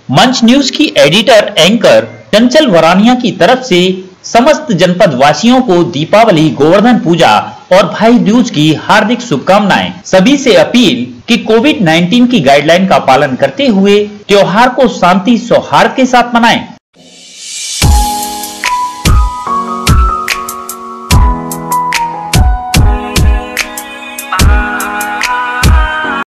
मंच न्यूज की editor anchor चंचल वरानिया की तरफ से समस्त जनपद वासियों को दीपावली, गोवर्धन पूजा और भाई दूज की हार्दिक शुभकामनाएं। सभी से अपील कि कोविड-19 की गाइडलाइन का पालन करते हुए त्योहार को शांति सौहार्द के साथ मनाएं।